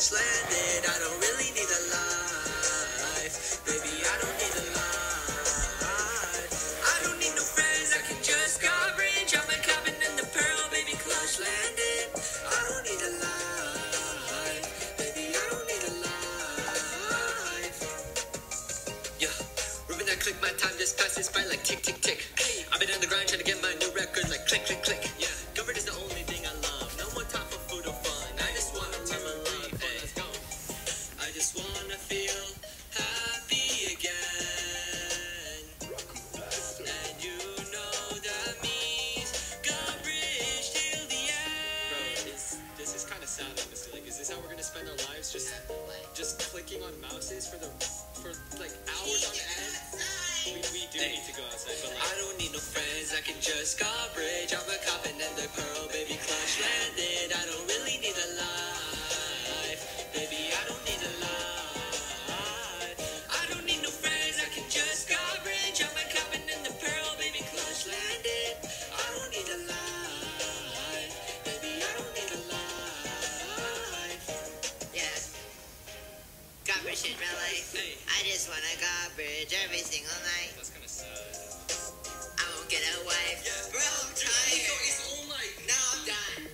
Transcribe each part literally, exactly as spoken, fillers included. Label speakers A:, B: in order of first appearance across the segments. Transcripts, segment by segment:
A: crash landed. I don't really need a life, baby, I don't need a life. I don't need no friends, I can just godbridge. I'm a cabin in the pearl, baby, crash landed. I don't need a life, baby, I don't need a life. Yeah, Ruben, I click, my time just passes by like tick, tick, tick. I've been on the grind trying to get my new record like click, click, click. Yeah, godbridge is the only thing I love. No more time for food or fun. I just wanna live my life. Hey, let's go. I just wanna feel happy again. And you know that means godbridge till the end. Bro, it's, this is kind of sad, honestly. Like, is this how we're gonna spend our lives? Just, just clicking on mouses for the, for like hours on end? We, we do hey, need to go outside, but like, I don't need no friends, I can just godbridge. I'm a coppin' and the pearl, baby, crash landed. I don't really need a life, baby, I don't need a life. I don't need no friends, I can just godbridge. I'm a coppin' and the pearl, baby, crash landed. I don't need a life, baby, I don't need a life. Yeah, godbridge in real life. Hey. I just wanna godbridge every single night. That's kinda sad. I won't get a wife. Yeah. Bro, I'm tired. It's all night. Now I'm done.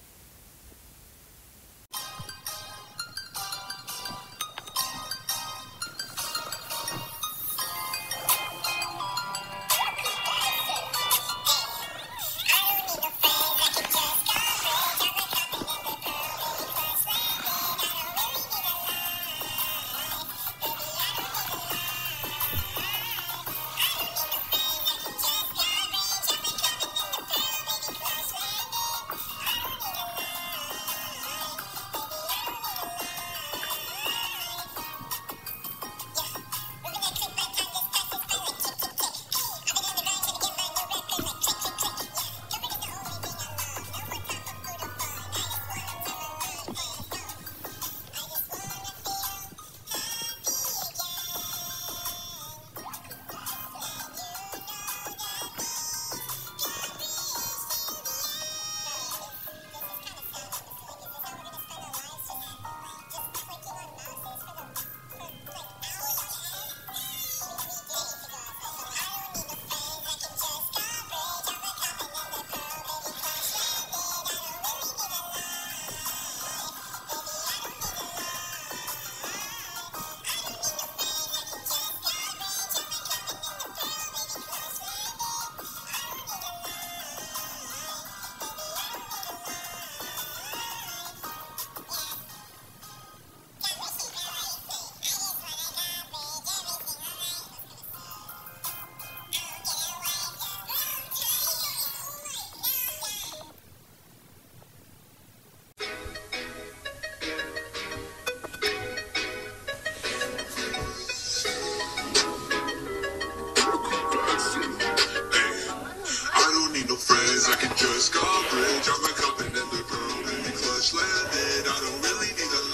B: I can just godbridge. I'm a coppin' and the pearl, baby, clutch landed. I don't really need a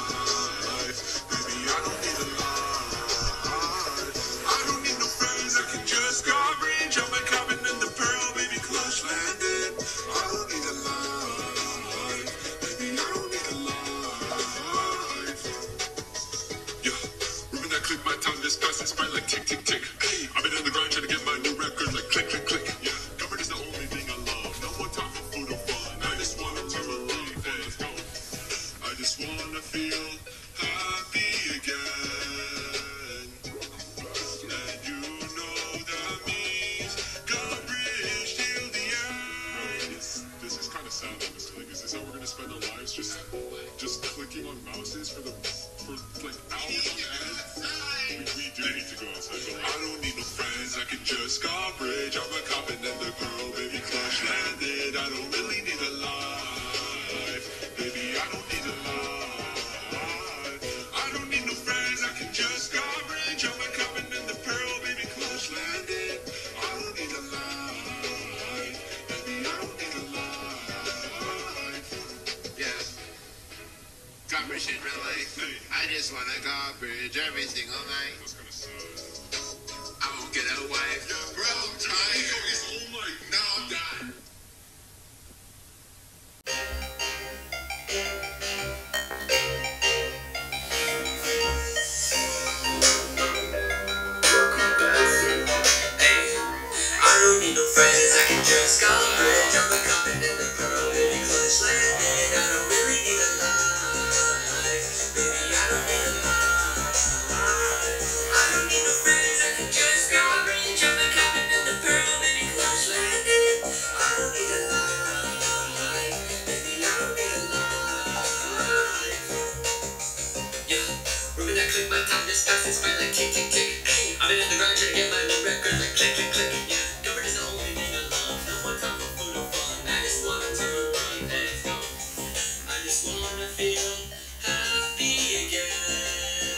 B: life, baby, I don't need a life. I don't need no friends, I can just godbridge. I'm a coppin' and the pearl, baby, clutch landed. I don't need a life, baby, I don't need a life. Yeah, Ruben, I click, my time just passes by like tick, tick, tick. Hey, I've been on the grind trying to get my new record like click, click, click. Yeah, godbridge is the only thing I love. No more time for food or fun. I just wanna live a life. Hey, let's go. I just wanna feel happy again. And you know that means godbridge till the end. It's, this is kind of sad, honestly. Like, is this how we're gonna spend our lives? Just, just clicking on mouses for the, for like hours on end? We, we do need to go outside, but like, I don't need no friends, I can just godbridge. I'm a coppin' and the girl, baby, crash landed. I don't really need a life, baby, I don't need a life. I don't need no friends, I can just godbridge. I'm a coppin' and the pearl, baby, crash landed. I don't need a life, baby, I don't need a life. Yeah, godbridge in real life. Hey. I just wanna godbridge every single night. That's gonna suck. I won't get a wife. Yeah. Bro, I'm tired. It's all night. Now I'm done.
A: Thank you. click, my time just passes by like tick, tick, tick. I've been in the grind trying to get my new record like click, click, click. Yeah, comfort is the only thing I love. No more time for food or fun. I just want to run. Let's go. I just wanna feel happy again.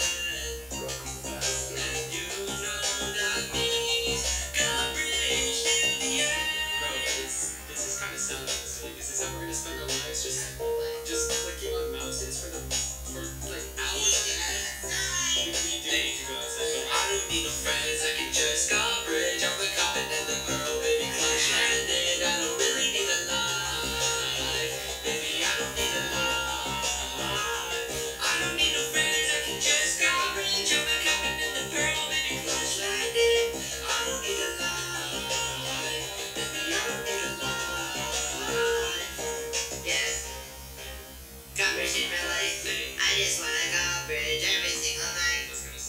A: And you know that means godbridge till the end. Bro, this, this is kind of sad, honestly. This is how we're gonna spend our lives, just, just clicking on mouses for the, for like hours on end. We, we do need to go outside. I don't need no friends, I can just godbridge. I'm a coppin' and the pearl, baby, clutch landed. I don't really need a life, baby, I don't need a life. I don't need no friends, I can just godbridge. I'm a coppin' and the pearl, baby, clutch landed. I don't need a life, baby, I don't need a life. Yeah, godbridge in my life. I just wanna godbridge every single night.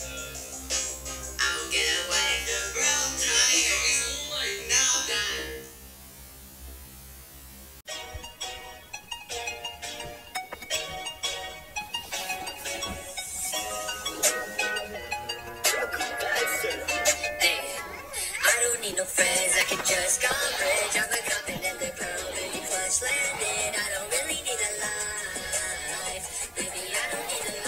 A: I don't get away, bro, I'm tired. Now I'm done. Hey, I don't need no friends, I can just godbridge. I'm a coppin' and the pearl, baby, clutch landed. I don't really need a life, baby, I don't need a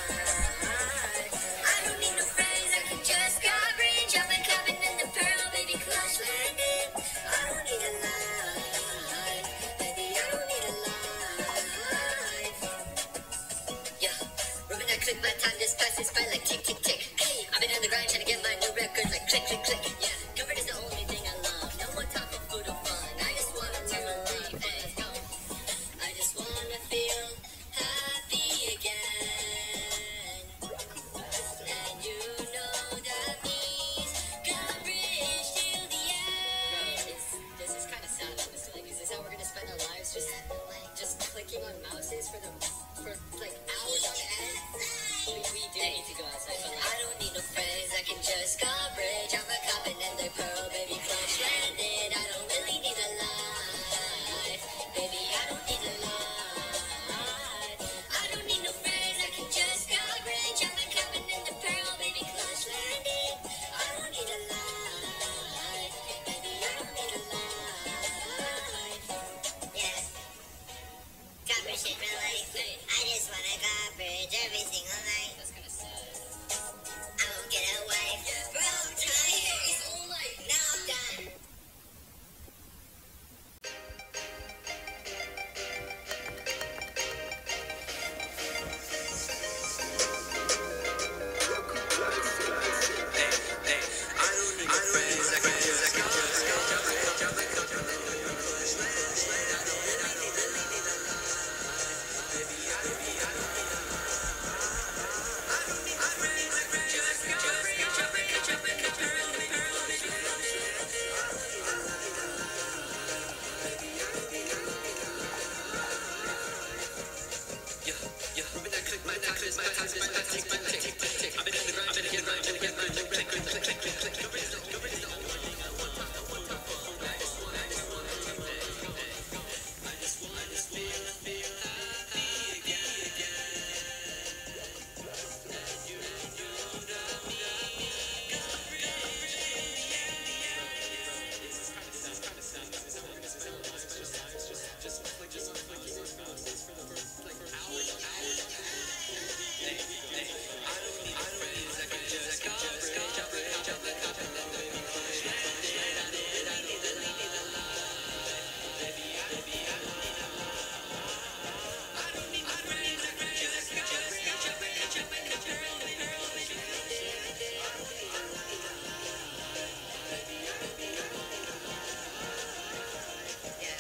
A: life. I don't need no friends, I can just godbridge. I'm a coppin' and the pearl, baby, clutch landed. I don't need a life, baby, I don't need a life. Yeah, rubbing that click, my time just passes by like tick, tick, tick. Hey, I've been on the grind trying to get my new record like click, click, click. Yeah, comfort is the only thing I love. No more time for food or fun. I just wanna turn my life. Let's go. I just wanna feel happy again. And you know that means godbridge till the end. This, this is kind of sad, honestly. Is this how we're gonna spend our lives? Just, just clicking on mouses for the, for like hours on end. We, we do need to go outside, but like, I don't need no friends, I can just godbridge. I'm a coppin' and the pearl, baby, clutch landed. I don't really need a life, baby, I don't need a life. I don't need no friends, I can just godbridge. I'm a coppin' and the pearl, baby, clutch landed. I don't need a life, baby, I don't need a life. Yeah, godbridge in my life. I just wanna godbridge every single night. That's kinda sad. I won't get away, bro, I'm tired. Now I'm done.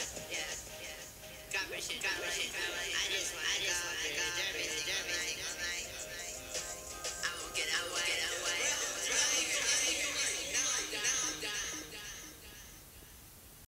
A: I just want to go, I just want to go, everything, everything, everything.